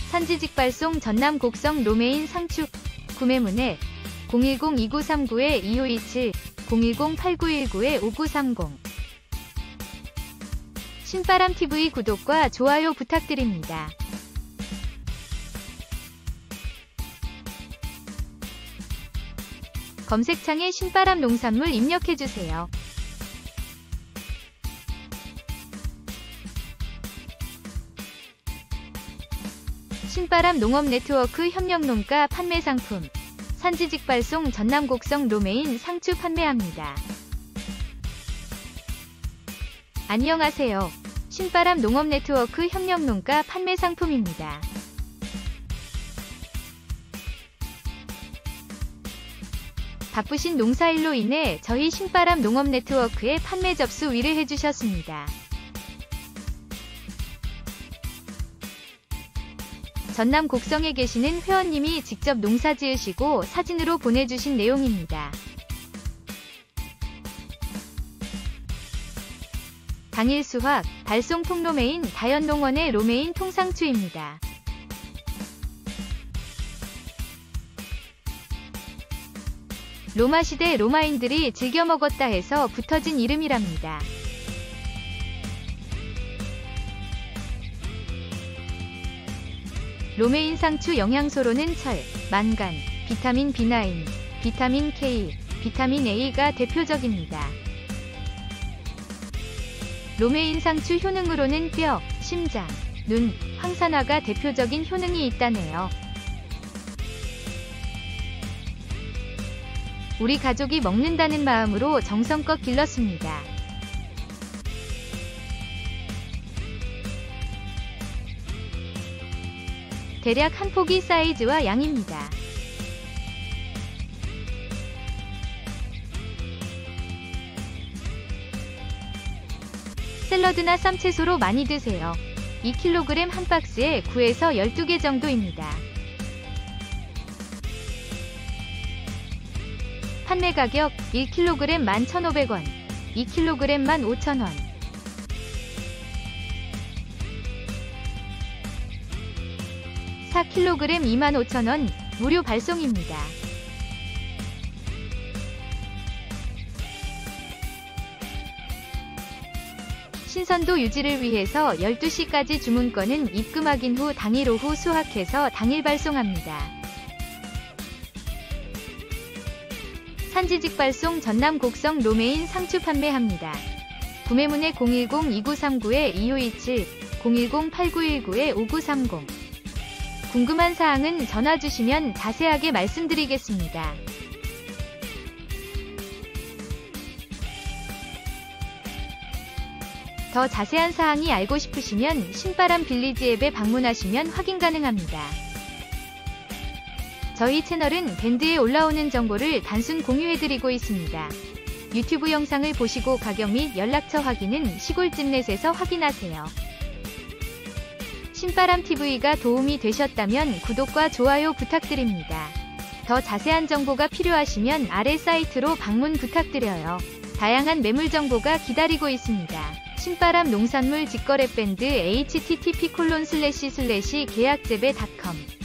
산지직발송 전남 곡성 로메인 상추. 구매문의 010-2939-2527, 010-8919-5930. 신바람TV 구독과 좋아요 부탁드립니다. 검색창에 신바람 농산물 입력해주세요. 신바람 농업네트워크 협력농가 판매상품. 산지직발송 전남 곡성 로메인 상추 판매합니다. 안녕하세요. 신바람 농업네트워크 협력농가 판매상품입니다. 바쁘신 농사일로 인해 저희 신바람 농업네트워크에 판매 접수 의뢰해주셨습니다. 전남 곡성에 계시는 회원님이 직접 농사 지으시고 사진으로 보내주신 내용입니다. 당일 수확, 발송 통로메인 다연농원의 로메인 통상추입니다. 로마시대 로마인들이 즐겨 먹었다 해서 붙어진 이름이랍니다. 로메인 상추 영양소로는 철, 만간, 비타민 B9, 비타민 K, 비타민 A가 대표적입니다. 로메인 상추 효능으로는 뼈, 심장, 눈, 항산화가 대표적인 효능이 있다네요. 우리 가족이 먹는다는 마음으로 정성껏 길렀습니다. 대략 한 포기 사이즈와 양입니다. 샐러드나 쌈채소로 많이 드세요. 2kg 한 박스에 9에서 12개 정도입니다. 판매 가격 1kg 11,500원, 2kg 15,000원. (4kg) 25,000원, 무료 발송입니다. 신선도 유지를 위해서 12시까지 주문권은 입금 확인 후 당일 오후 수확해서 당일 발송합니다. 산지직발송 전남 곡성 로메인 상추 판매합니다. 구매문의 010-2939-2527, 010-8919-5930. 궁금한 사항은 전화 주시면 자세하게 말씀드리겠습니다. 더 자세한 사항이 알고 싶으시면 신바람 빌리지 앱에 방문하시면 확인 가능합니다. 저희 채널은 밴드에 올라오는 정보를 단순 공유해드리고 있습니다. 유튜브 영상을 보시고 가격 및 연락처 확인은 시골집넷에서 확인하세요. 신바람TV가 도움이 되셨다면 구독과 좋아요 부탁드립니다. 더 자세한 정보가 필요하시면 아래 사이트로 방문 부탁드려요. 다양한 매물 정보가 기다리고 있습니다. 신바람 농산물 직거래 밴드 http://계약재배.com